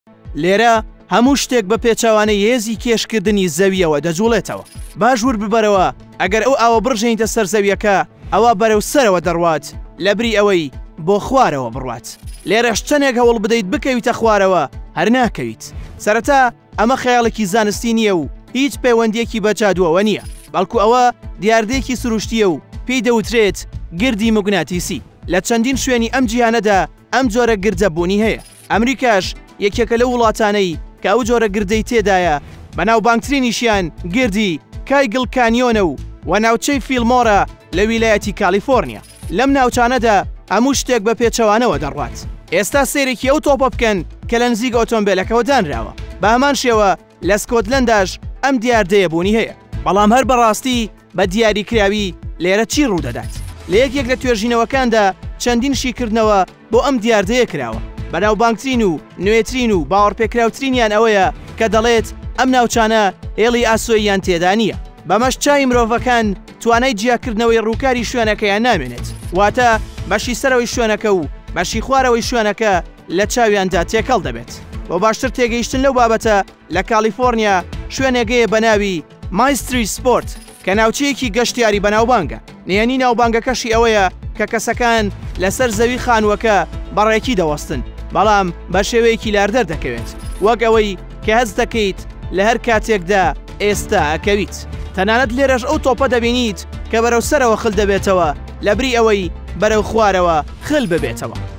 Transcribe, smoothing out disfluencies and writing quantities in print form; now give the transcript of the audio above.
لێرە هەموو شتێک بە پێچاوانەی هێزی کێشکردنی زەویەوە دەجوڵێتەوە. باشوور ببەرەوە ئەگەر ئەو ئاوە بڕژێنیتە سەر زەویەکە ئەوە بەرەو سەرەوە دەڕوات لەبری ئەوەی بۆ خوارەوە بڕوات. لێرەش چەندێک هەوڵ بدەیت بکەویتە خوارەوە هەر ناکەویت. سەرەتا ئەمە خەیاڵێکی زانستی نییە و هیچ پەیوەندیەکی بە جادووەوە نییە، بەڵکو ئەوە دیاردەیەکی سروشتیە و پێی دەوترێت گردی موگناتیسی. لە چەندین شوێنی ئەم جیهانەدا ئەم جۆرە گردە بوونی هەیە. ئەمریکاش یەکێکە لە وڵاتانەی کە ئەو جۆرە گردەی تێدایە. بەناوبانگترینیشیان گردی کایگل کانیۆنە و ناوچەی فیلمۆرە لە ویلایەتی کالیفۆرنیا. لەم ناوچانەدا هەموو شتێک بە پێچەوانەوە دەڕوات. ئێستا سێرێکی ئەو تۆپە بکەن کە لە نزیک ئۆتۆمبیلەکەەوە دانراوە. بە هەمان شێوە لە سکۆتلەنداش ئەم دیاردەیە بوونی هەیە، بەڵام هەر بەڕاستی بە دیاریکراوی لێرە چی ڕوودەدات؟ لە یەکێک لە توێژینەوەکاندا چەندین شیکردنەوە بۆ ئەم دیاردەیە کراوە. بەناوبانگترین و نوێترین و باوەڕپێکراوترینیان ئەوەیە کە دەڵێت ئەم ناوچانە هێڵی ئاسۆییان تێدا نییە. بەمەش چای مرۆڤەکان توانای جیاکردنەوەی ڕووکاری شوێنەکەیان نامێنێت، واتە بەشی سەرەوەی شوێنەکە و بەشی خوارەوەی شوێنەکە لە چاویاندا تێکەڵ دەبێت. بۆ باشتر تێگەیشتن لەو بابەتە لە کالیفۆرنیا شوێنێگەیە بە ناوی مایستری سپۆرت کە ناوچەیەکی گەشتیاری بەناوبانگە. نێنی ناوبانگەکەشی ئەوەیە کە کەسەکان لەسەر زەوی خانووەکە بەڕێکی دەوەستن، بەڵام بە شێوەیەکی لاردەر دەکەوێت، وەک ئەوەی کە هەز دەکەیت لە هەر کاتێکدا ئێستا ئەکەویت. تەنانەت لێرەش ئەو تۆپە دەبینیت کە بەرەو سەرەوە خل دەبێتەوە لەبری ئەوەی بەرەو خوارەوە خل ببێتەوە.